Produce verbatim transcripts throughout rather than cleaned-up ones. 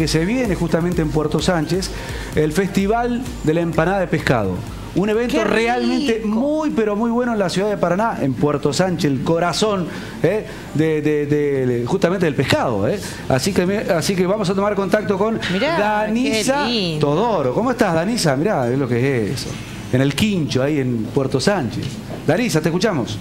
que se viene justamente en Puerto Sánchez, el Festival de la Empanada de Pescado. Un evento realmente muy, pero muy bueno en la ciudad de Paraná, en Puerto Sánchez, el corazón ¿eh? de, de, de, de, justamente del pescado. ¿eh? Así, que, así que vamos a tomar contacto con Mirá, Danisa Todoro. ¿Cómo estás, Danisa? Mirá, es lo que es eso. En el Quincho, ahí en Puerto Sánchez. Danisa, te escuchamos.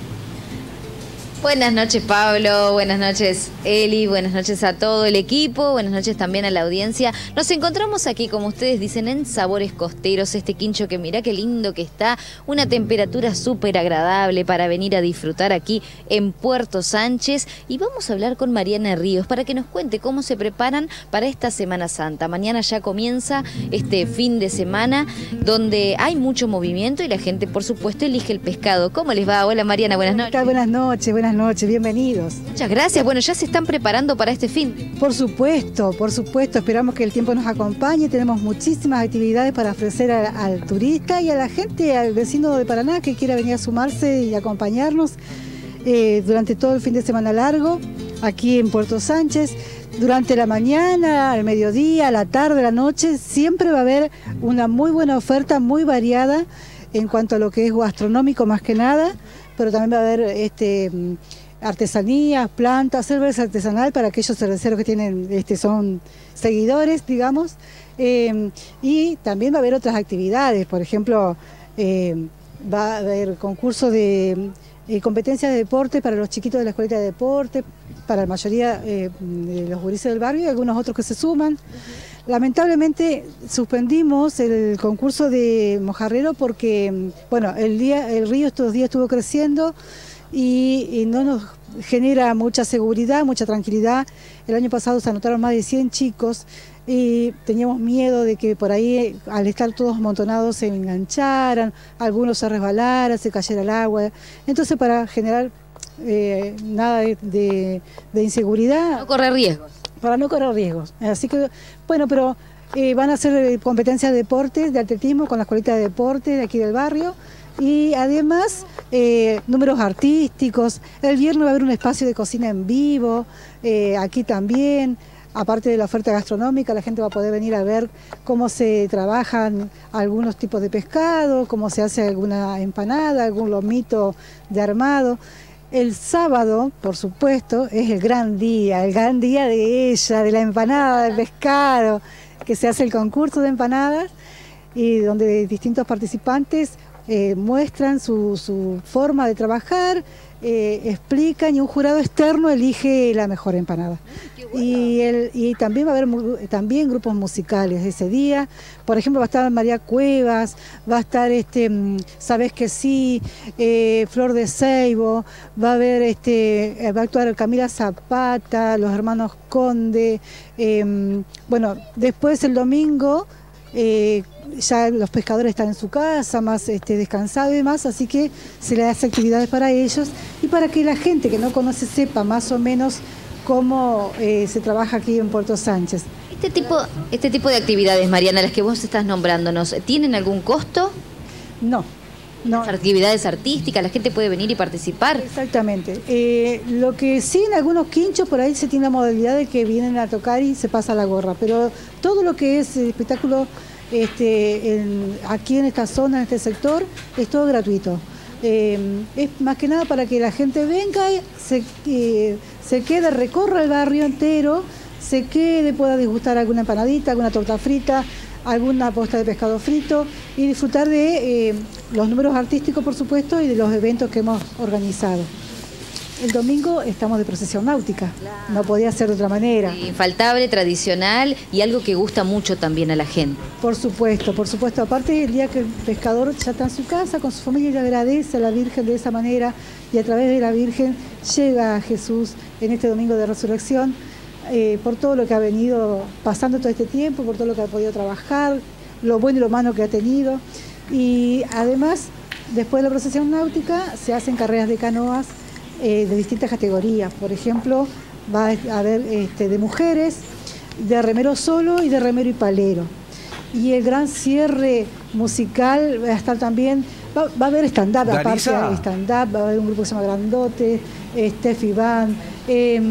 Buenas noches, Pablo, buenas noches, Eli, buenas noches a todo el equipo, buenas noches también a la audiencia. Nos encontramos aquí, como ustedes dicen, en Sabores Costeros, este quincho que mirá qué lindo que está, una temperatura súper agradable para venir a disfrutar aquí en Puerto Sánchez. Y vamos a hablar con Mariana Ríos para que nos cuente cómo se preparan para esta Semana Santa. Mañana ya comienza este fin de semana donde hay mucho movimiento y la gente, por supuesto, elige el pescado. ¿Cómo les va? Hola, Mariana, buenas noches. Buenas noches, buenas noches, bienvenidos. Muchas gracias. Bueno, ya se están preparando para este fin. Por supuesto, por supuesto. Esperamos que el tiempo nos acompañe. Tenemos muchísimas actividades para ofrecer al, al turista y a la gente, al vecino de Paraná que quiera venir a sumarse y acompañarnos eh, durante todo el fin de semana largo, aquí en Puerto Sánchez. Durante la mañana, al mediodía, a la tarde, a la noche, siempre va a haber una muy buena oferta, muy variada en cuanto a lo que es gastronómico más que nada, pero también va a haber este, artesanías, plantas, cerveza artesanal para aquellos cerveceros que tienen, este, son seguidores, digamos, eh, y también va a haber otras actividades, por ejemplo, eh, va a haber concursos de eh, competencias de deporte para los chiquitos de la escuelita de deporte, para la mayoría eh, de los gurises del barrio y algunos otros que se suman. Lamentablemente suspendimos el concurso de mojarrero porque, bueno, el, día, el río estos días estuvo creciendo y, y no nos genera mucha seguridad, mucha tranquilidad. El año pasado se anotaron más de cien chicos y teníamos miedo de que por ahí, al estar todos amontonados, se engancharan, algunos se resbalaran, se cayera al agua. Entonces, para generar eh, nada de, de, de inseguridad... No correr riesgos. Para no correr riesgos. Así que, bueno, pero eh, van a hacer competencias de deportes, de atletismo con la escuelita de deporte de aquí del barrio y además eh, números artísticos. El viernes va a haber un espacio de cocina en vivo, eh, aquí también. Aparte de la oferta gastronómica, la gente va a poder venir a ver cómo se trabajan algunos tipos de pescado, cómo se hace alguna empanada, algún lomito de armado. El sábado, por supuesto, es el gran día, el gran día de ella, de la empanada de pescado, que se hace el concurso de empanadas y donde distintos participantes eh, muestran su, su forma de trabajar, eh, explican y un jurado externo elige la mejor empanada. Y, el, y también va a haber también grupos musicales ese día. Por ejemplo, va a estar María Cuevas, va a estar este Sabes que sí, eh, Flor de Seibo, va a haber este, va a actuar Camila Zapata, los hermanos Conde. Eh, bueno, después el domingo eh, ya los pescadores están en su casa, más este, descansados y demás, así que se le hace actividades para ellos y para que la gente que no conoce sepa más o menos cómo eh, se trabaja aquí en Puerto Sánchez. Este tipo, este tipo de actividades, Mariana, las que vos estás nombrándonos, ¿tienen algún costo? No. No. Las actividades artísticas, la gente puede venir y participar. Exactamente. Eh, lo que sí, en algunos quinchos por ahí se tiene la modalidad de que vienen a tocar y se pasa la gorra, pero todo lo que es espectáculo este, en, aquí en esta zona, en este sector, es todo gratuito. Eh, es más que nada para que la gente venga, se, eh, se quede, recorra el barrio entero, se quede, pueda disgustar alguna empanadita, alguna torta frita, alguna posta de pescado frito y disfrutar de eh, los números artísticos, por supuesto, y de los eventos que hemos organizado. El domingo estamos de procesión náutica, claro. No podía ser de otra manera. Infaltable, tradicional y algo que gusta mucho también a la gente. Por supuesto, por supuesto. Aparte, el día que el pescador ya está en su casa con su familia y le agradece a la Virgen de esa manera y a través de la Virgen llega a Jesús en este domingo de resurrección eh, por todo lo que ha venido pasando todo este tiempo, por todo lo que ha podido trabajar, lo bueno y lo malo que ha tenido. Y además, después de la procesión náutica, se hacen carreras de canoas Eh, de distintas categorías. Por ejemplo, va a haber este, de mujeres, de remero solo y de remero y palero. Y el gran cierre musical va a estar también, va, va a haber stand-up, aparte de stand-up, va a haber un grupo que se llama Grandote, Steffi Van, eh,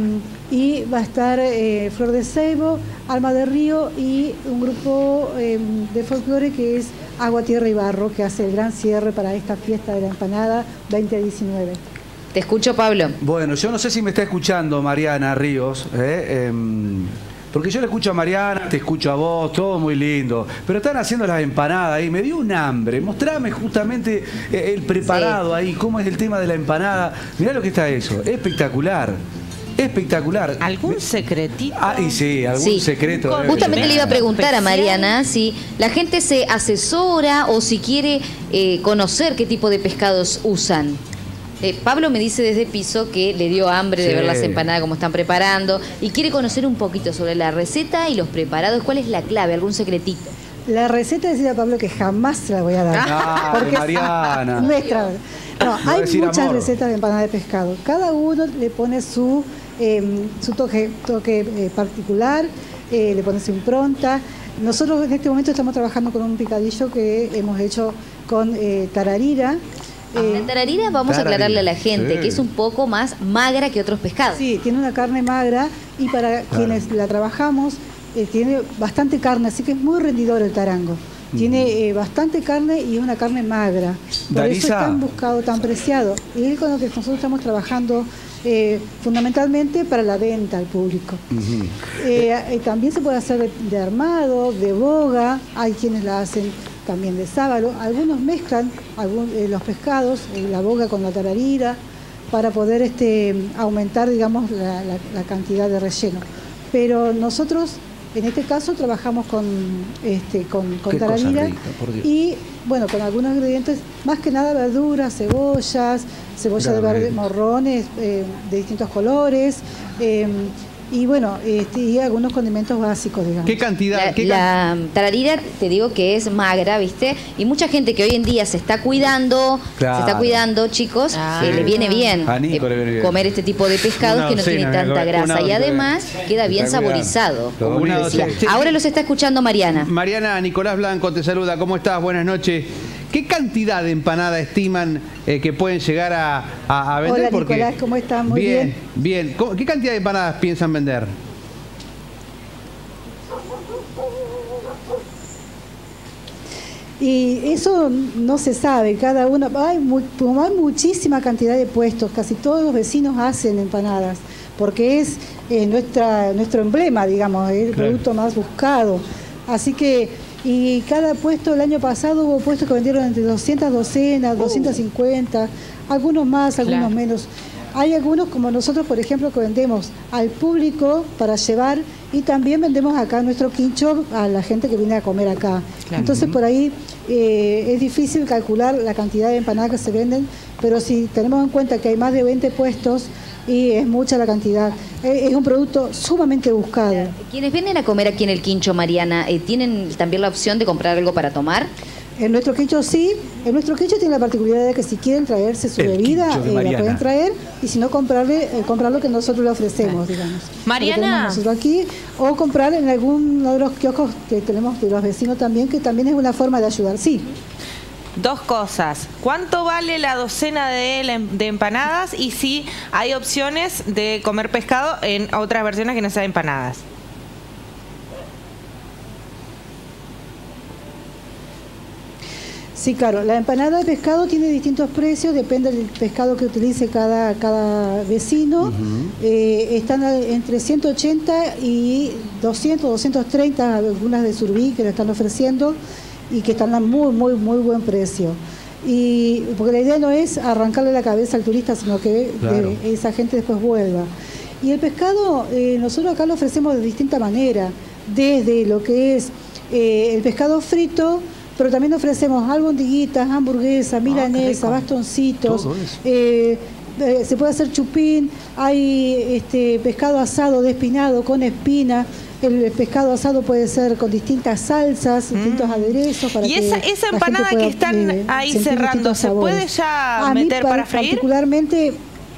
y va a estar eh, Flor de Ceibo, Alma de Río y un grupo eh, de folclore que es Agua, Tierra y Barro, que hace el gran cierre para esta fiesta de la empanada veinte diecinueve. Te escucho, Pablo. Bueno, yo no sé si me está escuchando Mariana Ríos, ¿eh? Eh, porque yo le escucho a Mariana, te escucho a vos, todo muy lindo, pero están haciendo las empanadas ahí, me dio un hambre. Mostrame justamente eh, el preparado sí. ahí, cómo es el tema de la empanada. Mirá lo que está eso, espectacular. Espectacular. ¿Algún secretito? Ah, y sí, algún sí. secreto. Justamente le iba a preguntar a Mariana si la gente se asesora o si quiere eh, conocer qué tipo de pescados usan. Eh, Pablo me dice desde piso que le dio hambre de sí. ver las empanadas, cómo están preparando, y quiere conocer un poquito sobre la receta y los preparados. ¿Cuál es la clave? ¿Algún secretito? La receta, decía Pablo, que jamás se la voy a dar. Ah, porque Mariana. Es nuestra. No, no hay muchas amor. recetas de empanada de pescado. Cada uno le pone su, eh, su toque, toque eh, particular, eh, le pone su impronta. Nosotros en este momento estamos trabajando con un picadillo que hemos hecho con eh, tararira. Eh, la tararira, vamos tararira. a aclararle a la gente, sí. que es un poco más magra que otros pescados. Sí, tiene una carne magra y para claro. quienes la trabajamos, eh, tiene bastante carne, así que es muy rendidor el tarango. Mm. Tiene eh, bastante carne y es una carne magra. Por Darisa. eso es tan buscado, tan preciado. Y es con lo que nosotros estamos trabajando eh, fundamentalmente para la venta al público. Uh-huh. eh, eh, también se puede hacer de, de armado, de boga, hay quienes la hacen también de sábalo. Algunos mezclan algún, eh, los pescados, eh, la boga con la tararira, para poder este, aumentar, digamos, la, la, la cantidad de relleno. Pero nosotros, en este caso, trabajamos con, este, con, con tararira rica, y, bueno, con algunos ingredientes, más que nada verduras, cebollas, cebolla de verde, morrones eh, de distintos colores, eh, y bueno, este, y algunos condimentos básicos, digamos. ¿Qué cantidad? La, ¿qué la tararira, te digo que es magra, ¿viste? Y mucha gente que hoy en día se está cuidando, claro. se está cuidando, chicos, ah, eh, le viene bien, eh, le viene bien comer este tipo de pescados una que no docena, tiene tanta grasa una, y además queda bien saborizado. Una Ahora los está escuchando Mariana. Mariana, Nicolás Blanco te saluda, ¿cómo estás? Buenas noches. ¿Qué cantidad de empanada estiman eh, que pueden llegar a, a, a vender? Hola, Porque, Nicolás, ¿cómo estás? Muy bien. Bien, bien. ¿Qué cantidad de empanadas piensan vender? Y eso no se sabe, cada uno, hay, mu hay muchísima cantidad de puestos, casi todos los vecinos hacen empanadas, porque es eh, nuestra, nuestro emblema, digamos, es el claro. producto más buscado. Así que... Y cada puesto, el año pasado hubo puestos que vendieron entre doscientas docenas, oh. doscientas cincuenta, algunos más, algunos claro. menos. Hay algunos, como nosotros, por ejemplo, que vendemos al público para llevar y también vendemos acá nuestro quincho a la gente que viene a comer acá. Claro. Entonces, por ahí eh, es difícil calcular la cantidad de empanadas que se venden, pero si tenemos en cuenta que hay más de veinte puestos, y es mucha la cantidad. Es un producto sumamente buscado. Quienes vienen a comer aquí en el quincho, Mariana, eh, ¿tienen también la opción de comprar algo para tomar? En nuestro quincho sí. En nuestro quincho tiene la particularidad de que si quieren traerse su el bebida, eh, la pueden traer, y si no, comprarle, eh, comprar lo que nosotros le ofrecemos, digamos. Mariana. Nosotros aquí, o comprar en alguno de los kioscos que tenemos de los vecinos también, que también es una forma de ayudar. Sí. Dos cosas. ¿Cuánto vale la docena de, de empanadas? Y si hay opciones de comer pescado en otras versiones que no sean empanadas. Sí, claro. La empanada de pescado tiene distintos precios, depende del pescado que utilice cada, cada vecino. Uh-huh. eh, están entre ciento ochenta y doscientos, doscientos treinta, algunas de Surubí que lo están ofreciendo, y que están a muy, muy, muy buen precio. Y porque la idea no es arrancarle la cabeza al turista, sino que claro. de, esa gente después vuelva. Y el pescado, eh, nosotros acá lo ofrecemos de distinta manera, desde lo que es eh, el pescado frito, pero también ofrecemos albondiguitas, hamburguesas, milanesa, ah, bastoncitos, eh, eh, se puede hacer chupín, hay este pescado asado despinado con espina. El pescado asado puede ser con distintas salsas, mm. distintos aderezos. Para y esa, que esa empanada que están eh, ahí cerrando, ¿se puede ya a meter mí, para, para freír? Particularmente,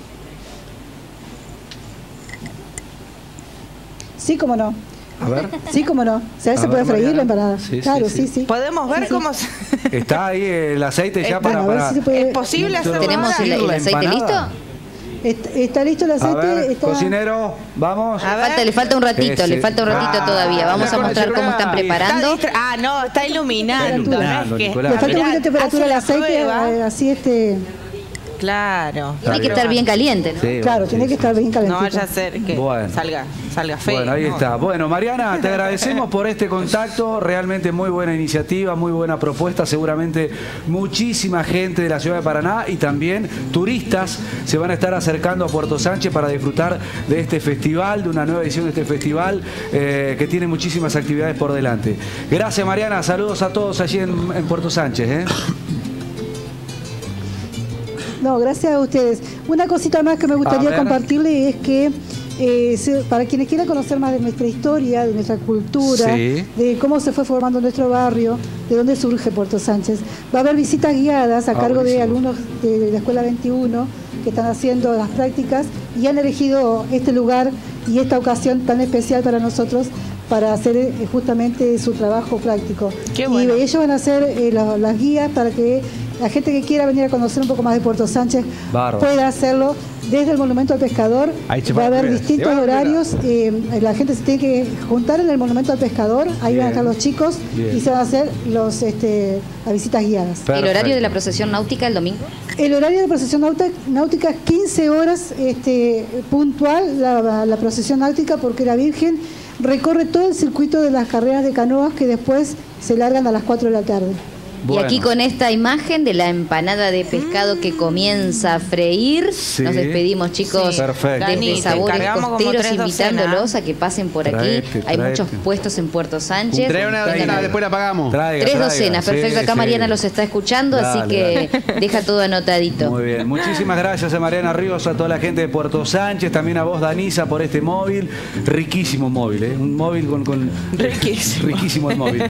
sí, como no. A ver. Sí, como no. O sea, se puede freír la empanada. Sí, claro, sí, sí, sí. Podemos ver sí, cómo sí. se... Está ahí el aceite ya para... Bueno, para... Si puede... ¿Es posible hacerlo? ¿Tenemos el, el aceite listo? Está, está listo el A aceite. ver, está... cocinero, vamos. A Le ver. falta, le falta un ratito, Ese. le falta un ratito Ah, todavía. Vamos a con el mostrar cómo celular. están preparando. Está distra- ah, no, está iluminando. Está iluminando, no es que- Nicolás. Le falta un Mirá, poquito de temperatura al hace la aceite, prueba. eh, así este. Claro. Tiene que estar bien caliente, ¿no? Sí, Claro, sí, tiene que sí. estar bien No calentito. vaya a ser que Bueno. salga, salga feo. Bueno, ahí ¿no? está. Bueno, Mariana, te agradecemos por este contacto. Realmente muy buena iniciativa, muy buena propuesta. Seguramente muchísima gente de la ciudad de Paraná y también turistas se van a estar acercando a Puerto Sánchez para disfrutar de este festival, de una nueva edición de este festival eh, que tiene muchísimas actividades por delante. Gracias, Mariana. Saludos a todos allí en, en Puerto Sánchez. ¿eh? No, gracias a ustedes. Una cosita más que me A gustaría ver. compartirle es que eh, se- para quienes quieran conocer más de nuestra historia, de nuestra cultura, Sí. de cómo se fue formando nuestro barrio, de dónde surge Puerto Sánchez, va a haber visitas guiadas a Ah, cargo de buenísimo. alumnos de la Escuela veintiuno que están haciendo las prácticas y han elegido este lugar y esta ocasión tan especial para nosotros para hacer eh, justamente su trabajo práctico. Qué bueno. Y ellos van a hacer eh, la- las guías para que la gente que quiera venir a conocer un poco más de Puerto Sánchez Bárbaro. pueda hacerlo desde el Monumento al Pescador. Ahí se Va a va, haber mira, distintos se va, mira. horarios. eh, la gente se tiene que juntar en el Monumento al Pescador. Ahí Bien. van a estar los chicos Bien. y se van a hacer los, este, las visitas guiadas. ¿El Perfecto. horario de la procesión náutica el domingo? El horario de la procesión náutica, náutica es quince horas este, puntual la, la procesión náutica porque la Virgen recorre todo el circuito de las carreras de canoas que después se largan a las cuatro de la tarde. Bueno. Y aquí con esta imagen de la empanada de pescado que comienza a freír, Sí. nos despedimos, chicos, Sí. Perfecto. desde Dani, te Sabores encargamos como Costeros, tres invitándolos docenas. a que pasen por aquí. Traete, Hay traete. muchos puestos en Puerto Sánchez. Trae una Vengan docena, a- después la pagamos. Traiga, Tres traiga. docenas, perfecto. Sí, Acá sí. Mariana los está escuchando, así Dale, que deja todo anotadito. Muy bien, muchísimas gracias a Mariana Ríos, a toda la gente de Puerto Sánchez, también a vos, Danisa, por este móvil. Riquísimo móvil, ¿eh? Un móvil con... con... Riquísimo. Riquísimo el móvil.